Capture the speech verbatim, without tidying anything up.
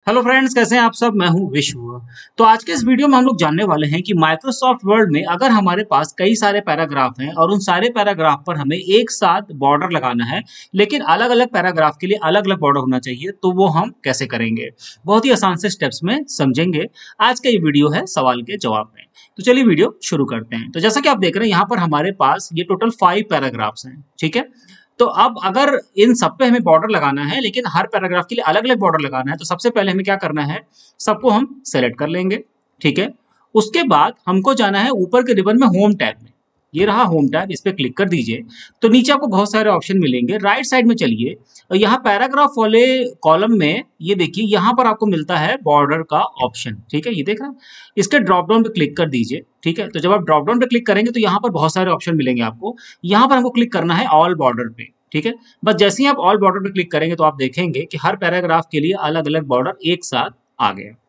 Hello friends, कैसे हैं आप सब। मैं हूं विश्व। तो आज के इस वीडियो में हम लोग जानने वाले हैं कि माइक्रोसॉफ्ट वर्ड में अगर हमारे पास कई सारे पैराग्राफ हैं और उन सारे पैराग्राफ पर हमें एक साथ बॉर्डर लगाना है, लेकिन अलग अलग पैराग्राफ के लिए अलग अलग बॉर्डर होना चाहिए, तो वो हम कैसे करेंगे। बहुत ही आसान से स्टेप्स में समझेंगे। आज का ये वीडियो है सवाल के जवाब में। तो चलिए वीडियो शुरू करते हैं। तो जैसा कि आप देख रहे हैं यहाँ पर हमारे पास ये टोटल फाइव पैराग्राफ्स हैं, ठीक है। तो अब अगर इन सब पे हमें बॉर्डर लगाना है, लेकिन हर पैराग्राफ के लिए अलग अलग बॉर्डर लगाना है, तो सबसे पहले हमें क्या करना है, सबको हम सेलेक्ट कर लेंगे, ठीक है। उसके बाद हमको जाना है ऊपर के रिबन में होम टैब में। ये रहा होम टैब, इस पर क्लिक कर दीजिए। तो नीचे आपको बहुत सारे ऑप्शन मिलेंगे। राइट साइड में चलिए और यहाँ पैराग्राफ वाले कॉलम में ये देखिए, यहाँ पर आपको मिलता है बॉर्डर का ऑप्शन, ठीक है। ये देख रहे हैं, इसके ड्रॉप डाउन पे क्लिक कर दीजिए, ठीक है। तो जब आप ड्रॉप डाउन पे क्लिक करेंगे तो यहाँ पर बहुत सारे ऑप्शन मिलेंगे आपको। यहाँ पर हमको क्लिक करना है ऑल बॉर्डर पे, ठीक है। बस जैसे ही आप ऑल बॉर्डर पे क्लिक करेंगे तो आप देखेंगे कि हर पैराग्राफ के लिए अलग अलग बॉर्डर एक साथ आ गए।